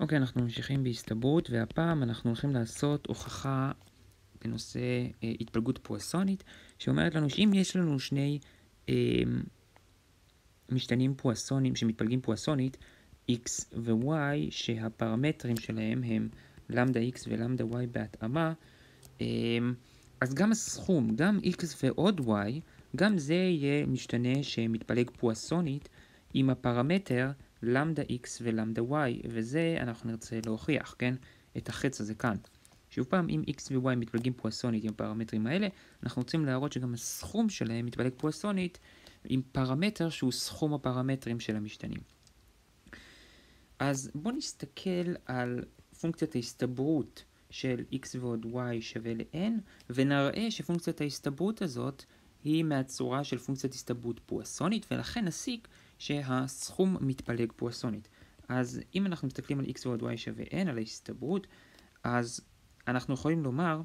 אוקיי, אנחנו ממשיכים בהסתברות, והפעם אנחנו הולכים לעשות הוכחה בנושא התפלגות פואסונית, שאומרת לנו שאם יש לנו שני משתנים פואסוניים שמתפלגים פואסונית, x ו-y, שהפרמטרים שלהם הם למדה x ולמדה y בהתאמה, אז גם הסכום, גם x ועוד y, גם זה יהיה משתנה שמתפלג פואסונית עם הפרמטר למדה x ולמדה y, וזה אנחנו נרצה להוכיח, כן? את החץ הזה כאן. שוב פעם, אם x ו-y מתפלגים פואסונית עם הפרמטרים האלה, אנחנו רוצים להראות שגם הסכום שלהם מתפלג פואסונית עם פרמטר שהוא סכום הפרמטרים של המשתנים. אז בואו נסתכל על פונקציית ההסתברות של x ועוד y שווה ל-n, ונראה שפונקציית ההסתברות הזאת היא מהצורה של פונקציית הסתברות פואסונית, ולכן נסיק שהסכום מתפלג פואסונית. אז אם אנחנו מסתכלים על x ועוד y שווה n, על ההסתברות, אז אנחנו יכולים לומר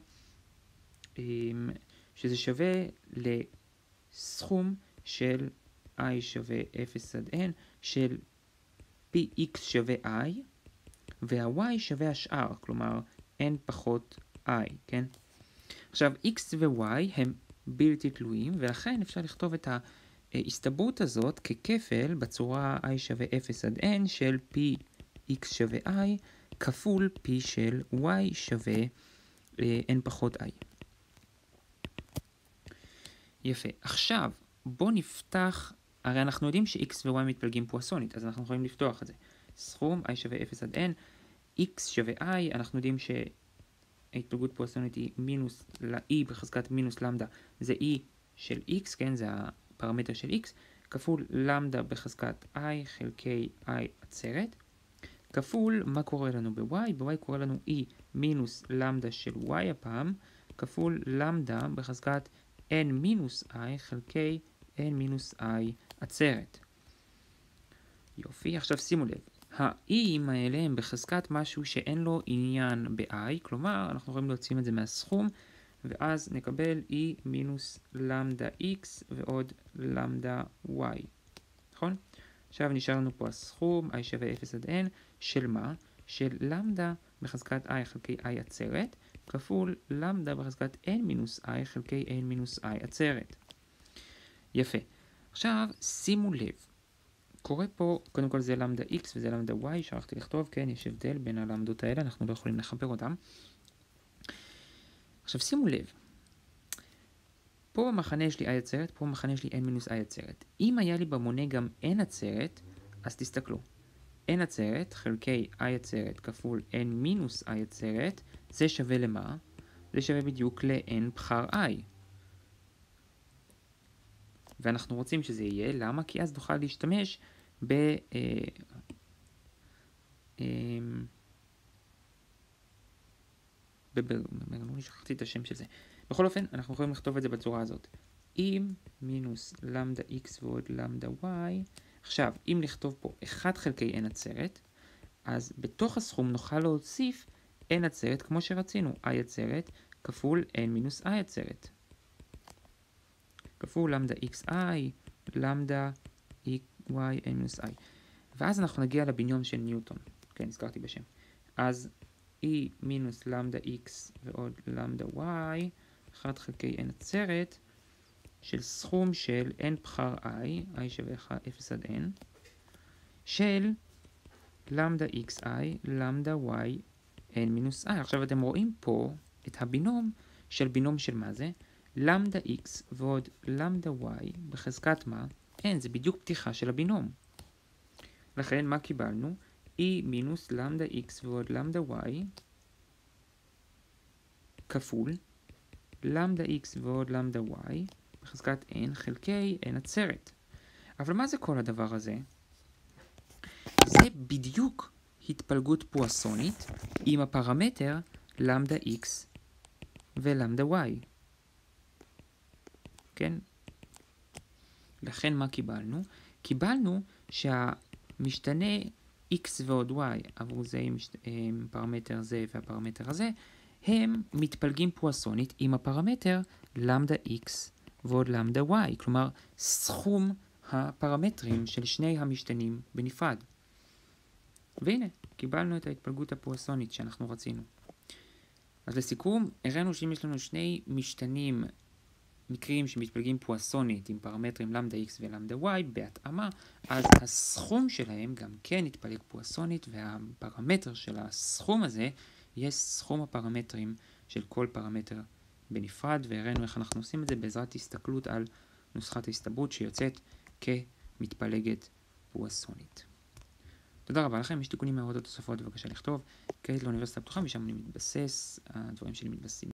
שזה שווה לסכום של i שווה 0 עד n של px שווה i, וה-y שווה השאר, כלומר n פחות i, כן? עכשיו, x ו-y הם בלתי תלויים, ולכן אפשר לכתוב את ההסתברות הזאת ככפל בצורה i שווה 0 עד n של px שווה i כפול p של y שווה n פחות i. יפה. עכשיו, בוא נפתח, הרי אנחנו יודעים ש-x ו-y מתפלגים פואסונית, אז אנחנו יכולים לפתוח את זה. סכום i שווה 0 עד n, x שווה i, אנחנו יודעים שההתפלגות פואסונית היא מינוס ל-e בחזקת מינוס למדה, זה e של x, כן? זה הפרמטר של x, כפול למדה בחזקת i חלקי i עצרת, כפול, מה קורה לנו ב-y? ב-y קורה לנו e מינוס למדה של y הפעם, כפול למדה בחזקת n מינוס i חלקי n מינוס i עצרת. יופי, עכשיו שימו לב, ה-e'ים האלה הם בחזקת משהו שאין לו עניין ב-i, כלומר אנחנו יכולים להוציא את זה מהסכום, ואז נקבל e מינוס למדה x ועוד למדה y, נכון? עכשיו נשאר לנו פה הסכום i שווה 0 עד n של מה? של למדה בחזקת i חלקי i עצרת, כפול למדה בחזקת n מינוס i חלקי n מינוס i עצרת. יפה. עכשיו שימו לב, קורה פה, קודם כל זה למדה x וזה למדה y, שכחתי לכתוב, כן, יש הבדל בין הלמדות האלה, אנחנו לא יכולים לחבר אותם. עכשיו שימו לב, פה במחנה יש לי i עצרת, פה במחנה יש לי n מינוס i עצרת. אם היה לי במונה גם n עצרת, אז תסתכלו. n עצרת חלקי i עצרת כפול n מינוס i עצרת, זה שווה למה? זה שווה בדיוק ל-n בחר i. ואנחנו רוצים שזה יהיה, למה? כי אז נוכל להשתמש לא שכחתי את השם של זה. בכל אופן, אנחנו יכולים לכתוב את זה בצורה הזאת. אם מינוס למדה x ועוד למדה y, עכשיו, אם נכתוב פה 1 חלקי n עצרת, אז בתוך הסכום נוכל להוסיף n עצרת כמו שרצינו, i עצרת כפול n מינוס i עצרת. כפול למדה xi, למדה y n מינוס i. ואז אנחנו נגיע לבניום של ניוטון. כן, הזכרתי בשם. אז e מינוס למדה x ועוד למדה y, 1 חלקי n עצרת, של סכום של n בחר i שווה 0 עד n, של למדה xi, למדה y, n מינוס i. עכשיו אתם רואים פה את הבינום של מה זה? למדה x ועוד למדה y בחזקת מה? n, זה בדיוק פתיחה של הבינום. לכן מה קיבלנו? e מינוס למדה x ועוד למדה y כפול למדה x ועוד למדה y בחזקת n חלקי n עצרת. אבל מה זה כל הדבר הזה? זה בדיוק התפלגות פואסונית עם הפרמטר למדה x ולמדה y. כן? לכן מה קיבלנו? קיבלנו שהמשתנה x ועוד y עבור זה עם פרמטר זה והפרמטר הזה, הם מתפלגים פואסונית עם הפרמטר למדה x ועוד למדה y, כלומר סכום הפרמטרים של שני המשתנים בנפרד. והנה, קיבלנו את ההתפלגות הפואסונית שאנחנו רצינו. אז לסיכום, הראינו שאם יש לנו שני משתנים מקרים שמתפלגים פואסונית עם פרמטרים למדה x ולמדה y בהתאמה, אז הסכום שלהם גם כן יתפלג פואסונית, והפרמטר של הסכום הזה יהיה סכום הפרמטרים של כל פרמטר בנפרד, והראינו איך אנחנו עושים את זה בעזרת הסתכלות על נוסחת ההסתברות שיוצאת כמתפלגת פואסונית. תודה רבה לכם. יש תיקונים מהערות או תוספות, בבקשה לכתוב כעת לאוניברסיטה הפתוחה, משם אני מתבסס, הדברים שלי מתבססים